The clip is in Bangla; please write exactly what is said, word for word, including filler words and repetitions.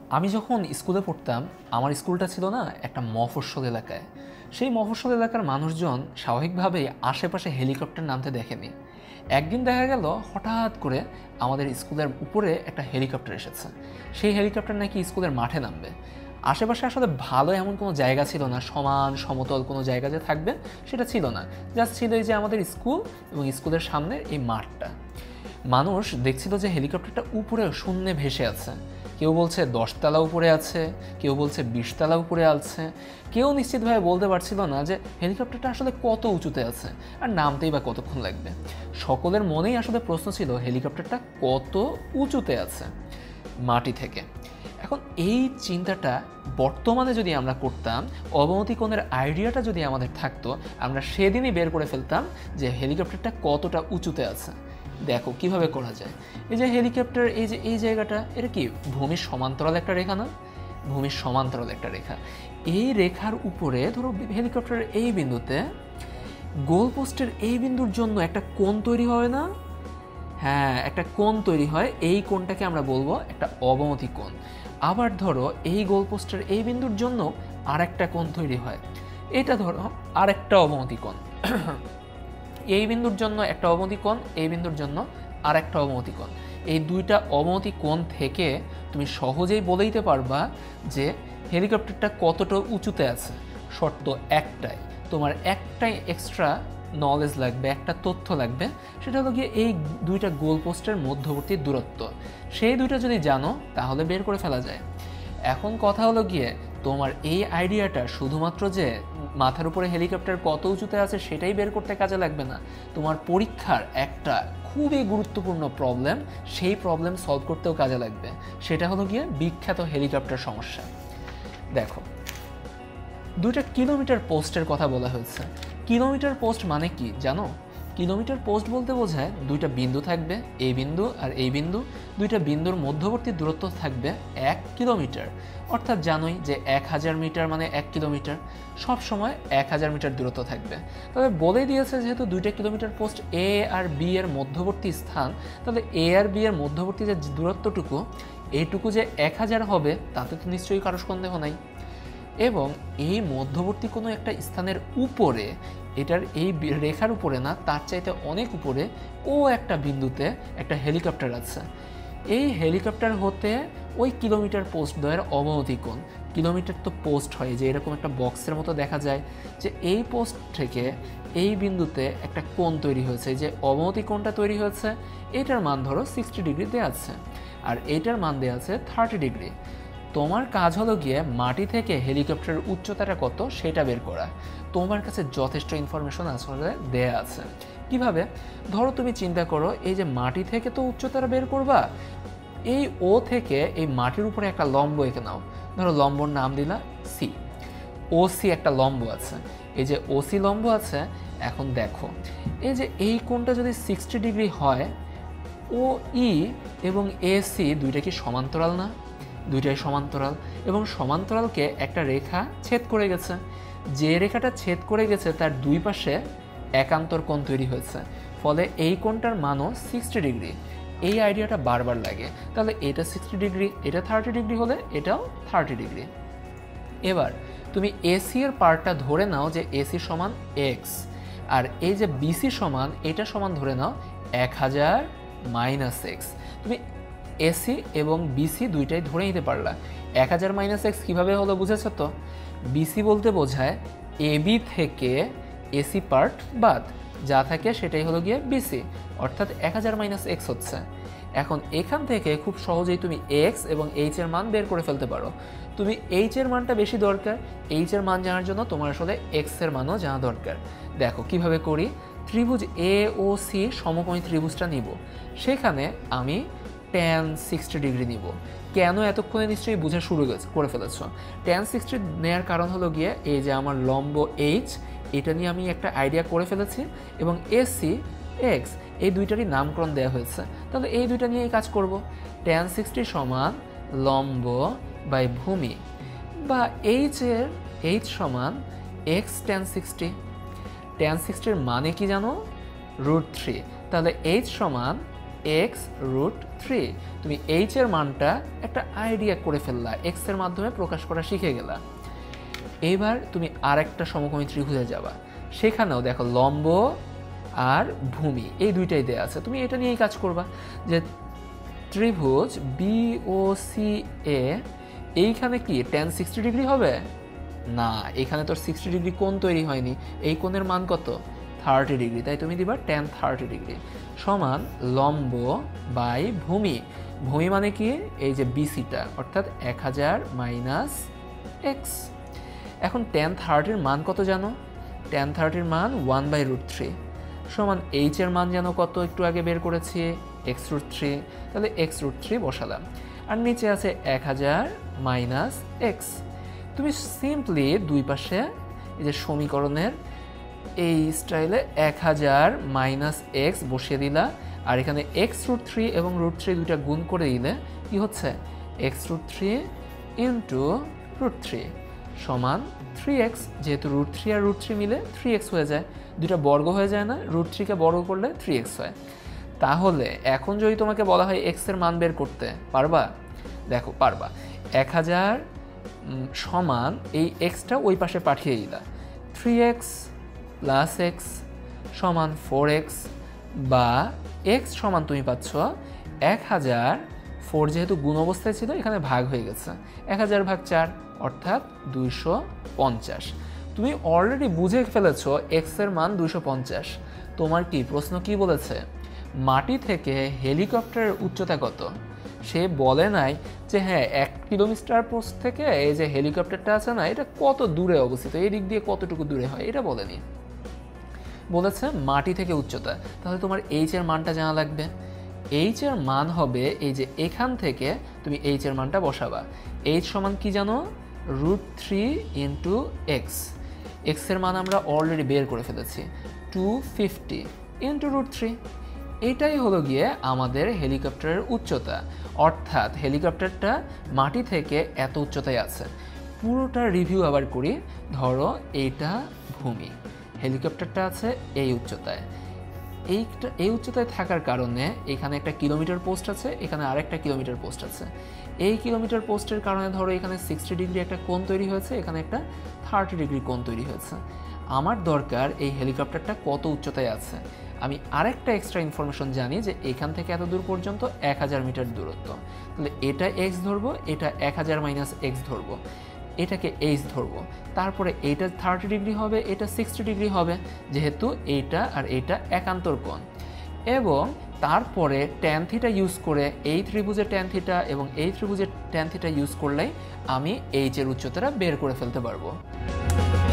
আমি যখন স্কুলে পড়তাম আমার স্কুলটা ছিল না একটা মফস্বল এলাকায়। সেই মফস্বল এলাকার মানুষজন স্বাভাবিকভাবেই আশেপাশে হেলিকপ্টার নামতে দেখেনি। একদিন দেখা গেল হঠাৎ করে আমাদের স্কুলের উপরে একটা হেলিকপ্টার এসেছে। সেই হেলিকপ্টার নাকি স্কুলের মাঠে নামবে। আশেপাশে আসলে ভালো এমন কোনো জায়গা ছিল না, সমান সমতল কোনো জায়গা যে থাকবে সেটা ছিল না। জাস্ট ছিল এই যে আমাদের স্কুল এবং স্কুলের সামনে এই মাঠটা। মানুষ দেখছিল যে হেলিকপ্টারটা উপরে শূন্যে ভেসে আছে। কেউ বলছে দশতলা উপরে আছে, কেউ বলছে বিশতলা উপরে আছে। কেউ নিশ্চিতভাবে বলতে পারছিল না যে হেলিকপ্টারটা আসলে কত উঁচুতে আছে আর নামতেই বা কতক্ষণ লাগবে। সকলের মনেই আসলে প্রশ্ন ছিল হেলিকপ্টারটা কত উঁচুতে আছে মাটি থেকে। এখন এই চিন্তাটা বর্তমানে যদি আমরা করতাম, অবনতি কোণের আইডিয়াটা যদি আমাদের থাকতো, আমরা সেদিনই বের করে ফেলতাম যে হেলিকপ্টারটা কতটা উঁচুতে আছে। দেখো কিভাবে করা যায়। এই যে হেলিকপ্টার, এই যে এই জায়গাটা, এটা কি ভূমির সমান্তরাল একটা রেখা না? ভূমির সমান্তরাল একটা রেখা। এই রেখার উপরে ধরো হেলিকপ্টারের এই বিন্দুতে গোলপোস্টের এই বিন্দুর জন্য একটা কোণ তৈরি হয় না? হ্যাঁ, একটা কোণ তৈরি হয়। এই কোণটাকে আমরা বলবো একটা অবনতি কোণ। আবার ধরো এই গোলপোস্টের এই বিন্দুর জন্য আর একটা কোণ তৈরি হয়, এটা ধরো আর একটা অবনতি কোণ। এই বিন্দুর জন্য একটা অবনতি কোণ, এই বিন্দুর জন্য আর একটা অবনতি কোণ। এই দুইটা অবনতি কোণ থেকে তুমি সহজেই বলে দিতে পারবা যে হেলিকপ্টারটা কতটা উঁচুতে আছে। শর্ত একটাই, তোমার একটাই এক্সট্রা নলেজ লাগবে, একটা তথ্য লাগবে। সেটা হলো গিয়ে এই দুইটা গোলপোস্টের মধ্যবর্তী দূরত্ব। সেই দুইটা যদি জানো তাহলে বের করে ফেলা যায়। এখন কথা হলো গিয়ে তোমার এই আইডিয়াটা শুধুমাত্র যে মাথার উপরে হেলিকপ্টার কত উঁচুতে আছে সেটাই বের করতে কাজে লাগবে না। তোমার পরীক্ষার একটা খুবই গুরুত্বপূর্ণ প্রবলেম, সেই প্রবলেম সলভ করতেও কাজে লাগবে। সেটা হলো গিয়ে বিখ্যাত হেলিকপ্টার সমস্যা। দেখো, দুইটা কিলোমিটার পোস্টের কথা বলা হয়েছে। কিলোমিটার পোস্ট মানে কি জানো? কিলোমিটার পোস্ট বলতে বোঝায় দুইটা বিন্দু থাকবে, এই বিন্দু আর এই বিন্দু। দুইটা বিন্দুর মধ্যবর্তী দূরত্ব থাকবে এক কিলোমিটার। অর্থাৎ জানোই যে এক হাজার মিটার মানে এক কিলোমিটার। সব সময় এক হাজার মিটার দূরত্ব থাকবে। তবে বলে দিয়েছে যেহেতু দুইটা কিলোমিটার পোস্ট এ আর বি এর মধ্যবর্তী স্থান, তাহলে এ আর বি এর মধ্যবর্তী যে দূরত্বটুকু, এইটুকু যে এক হাজার হবে তাতে তো নিশ্চয়ই কারো সন্দেহ নাই। এবং এই মধ্যবর্তী কোনো একটা স্থানের উপরে, এটার এই রেখার উপরে না, তার চাইতে অনেক উপরে ও একটা বিন্দুতে একটা হেলিকপ্টার আছে। এই হেলিকপ্টার হতে ওই কিলোমিটার পোস্ট দ্বয়ের অবনতি কোণ। কিলোমিটার তো পোস্ট হয় যে এরকম একটা বক্সের মতো দেখা যায়, যে এই পোস্ট থেকে এই বিন্দুতে একটা কোণ তৈরি হয়েছে। যে অবনতি কোণটা তৈরি হয়েছে এটার মান ধরো সিক্সটি ডিগ্রি দেওয়া আছে, আর এইটার মান দেওয়া আছে থার্টি ডিগ্রি। তোমার কাজ হলো গিয়ে মাটি থেকে হেলিকপ্টারের উচ্চতাটা কত সেটা বের করা। তোমার কাছে যথেষ্ট ইনফরমেশন আসলে দেয়া আছে। কিভাবে? ধরো তুমি চিন্তা করো, এই যে মাটি থেকে তো উচ্চতাটা বের করবা, এই ও থেকে এই মাটির উপরে একটা লম্ব এঁকে নাও। ধরো লম্বর নাম দিলা সি। ও সি একটা লম্ব আছে, এই যে ও সি লম্ব আছে। এখন দেখো, এই যে এই কোণটা যদি সিক্সটি ডিগ্রি হয়, ও ই এবং এ সি দুইটা কি সমান্তরাল না? দুইটাই সমান্তরাল। এবং সমান্তরালকে একটা রেখা ছেদ করে গেছে। যে রেখাটা ছেদ করে গেছে তার দুই পাশে একান্তর কোণ তৈরি হয়েছে, ফলে এই কোণটার মানও সিক্সটি ডিগ্রি। এই আইডিয়াটা বারবার লাগে। তাহলে এটা সিক্সটি ডিগ্রি, এটা থার্টি ডিগ্রি হলে এটাও থার্টি ডিগ্রি। এবার তুমি এসি এর পার্টটা ধরে নাও যে এসি সমান এক্স, আর এই যে বিসি সমান, এটা সমান ধরে নাও এক হাজার মাইনাস এক্স। তুমি এসি এবং বিসি দুইটাই ধরে নিতে পারলা। এক হাজার মাইনাস এক্স কীভাবে হলো বুঝেছো তো? বিসি বলতে বোঝায় এবি থেকে এসি পার্ট বাদ, যা থাকে সেটাই হলো গিয়ে বিসি, অর্থাৎ এক হাজার মাইনাস এক্স হচ্ছে। এখন এখান থেকে খুব সহজেই তুমি এক্স এবং এইচ এর মান বের করে ফেলতে পারো। তুমি এইচ এর মানটা বেশি দরকার, এইচ এর মান জানার জন্য তোমার আসলে এক্স এর মানও জানা দরকার। দেখো কিভাবে করি। ত্রিভুজ এ ও সি সমকোণী ত্রিভুজটা নিব, সেখানে আমি ট্যান সিক্সটি ডিগ্রি নিব। কেন এতক্ষণে নিশ্চয়ই বোঝা শুরু করে ফেলেছ। ট্যান সিক্সটি নেওয়ার কারণ হলো গিয়ে এই যে আমার লম্ব এইচ, এটা নিয়ে আমি একটা আইডিয়া করে ফেলেছি, এবং এসি এক্স এই দুইটারই নামকরণ দেওয়া হয়েছে। তাহলে এই দুইটা নিয়েই কাজ করব। ট্যান সিক্সটি সমান লম্ব বাই ভূমি, বা এইচ এর এইচ সমান এক্স ট্যান সিক্সটি। ট্যান সিক্সটির মানে কি জানো? Root three. তাহলে এইচ সমান এক্স রুট থ্রি। তুমি এইচ এর মানটা একটা আইডিয়া করে ফেললা, এক্স এর মাধ্যমে প্রকাশ করা শিখে গেলা। এবার তুমি আরেকটা সমকোণী ত্রিভুজে যাবা, সেখানেও দেখো লম্ব আর ভূমি এই দুইটাই দেয়া আছে, তুমি এটা নিয়েই কাজ করবা যে ত্রিভুজ বি ও সি এ এইখানে কি টেন সিক্সটি ডিগ্রি হবে না, এখানে তোর সিক্সটি ডিগ্রি কোণ তৈরি হয়নি, এই কোণের মান কত থার্টি ডিগ্রি, তাই তুমি দিবা টেন থার্টি ডিগ্রি সমান লম্ব বাই ভূমি। ভূমি মানে কি এই যে বিসিটা অর্থাৎ এক হাজার মাইনাস এক্স। এখন টেন থার্টির মান কত জানো, টেন থার্টির মান ওয়ান বাই রুট থ্রি সমান এইচ এর মান জানো কত, একটু আগে বের করেছি এক্স রুট থ্রি, তাহলে এক্স রুট থ্রি বসালাম। আর নিচে আছে এক হাজার মাইনাস এক্স। তুমি সিম্পলি দুই পাশে এই যে সমীকরণের এই স্টাইলে এক হাজার মাইনাস এক্স বসিয়ে দিলা, আর এখানে এক্স রুট থ্রি এবং রুট থ্রি দুইটা গুণ করে দিলে কি হচ্ছে x root three into root three সমান থ্রি এক্স। যেহেতু রুট থ্রি আর রুট থ্রি মিলে থ্রি এক্স হয়ে যায়, দুইটা বর্গ হয়ে যায় না, রুট থ্রিকে বর্গ করলে থ্রি এক্স হয়। তাহলে এখন যদি তোমাকে বলা হয় এক্স এর মান বের করতে পারবা, দেখো পারবা। এক হাজার সমান এই এক্সটা ওই পাশে পাঠিয়ে দিলা, থ্রি এক্স প্লাস এক্স সমান ফোর এক্স, বা এক্স সমান তুমি পাচ্ছ এক হাজার, ফোর যেহেতু গুণ অবস্থায় ছিল এখানে ভাগ হয়ে গেছে, এক হাজার ভাগ চার অর্থাৎ দুইশো পঞ্চাশ। তুমি অলরেডি বুঝে ফেলেছো এক্স এর মান দুইশো পঞ্চাশ। তোমার কি প্রশ্ন কি বলেছে, মাটি থেকে হেলিকপ্টারের উচ্চতা কত? সে বলে নাই যে হ্যাঁ এক কিলোমিটার পোস্ট থেকে এই যে হেলিকপ্টারটা আছে না এটা কত দূরে অবস্থিত, এই দিক দিয়ে কতটুকু দূরে হয়, এটা বলেনি, বলেছে মাটি থেকে উচ্চতা। তাহলে তোমার এইচ এর মানটা জানা লাগবে। এইচ এর মান হবে এই যে এখান থেকে তুমি এইচ এর মানটা বসাবা। এইচ সমান কি জানো, root three into x. X এর মান আমরা অলরেডি বের করে ফেলেছি, two fifty into root three. এটাই হলো গিয়ে আমাদের হেলিকপ্টারের উচ্চতা, অর্থাৎ হেলিকপ্টারটা মাটি থেকে এত উচ্চতায় আছে। পুরোটা রিভিউ আবার করি, ধরো এইটা ভূমি, হেলিকপ্টারটা আছে এই উচ্চতায়, এইটা এই উচ্চতায় থাকার কারণে এখানে একটা কিলোমিটার পোস্ট আছে, এখানে আরেকটা কিলোমিটার পোস্ট আছে। এই কিলোমিটার পোস্টের কারণে ধরো এখানে সিক্সটি ডিগ্রি একটা কোণ তৈরি হয়েছে, এখানে একটা থার্টি ডিগ্রি কোণ তৈরি হয়েছে। আমার দরকার এই হেলিকপ্টারটা কত উচ্চতায় আছে। আমি আরেকটা এক্সট্রা ইনফরমেশন জানি যে এখান থেকে এত দূর পর্যন্ত এক হাজার মিটার দূরত্ব, তাহলে এটা এক্স ধরবো, এটা এক হাজার মাইনাস এক্স ধরবো, এটাকে এইচ ধরবো, তারপরে এইটা থার্টি ডিগ্রি হবে, এটা সিক্সটি ডিগ্রি হবে, যেহেতু এইটা আর এইটা একান্তর কোণ। এবং তারপরে ট্যান থিটা ইউজ করে এই ত্রিভুজের ট্যান থিটা এবং এই ত্রিভুজের ট্যান থিটা ইউজ করলেই আমি এইচ এর উচ্চতাটা বের করে ফেলতে পারবো।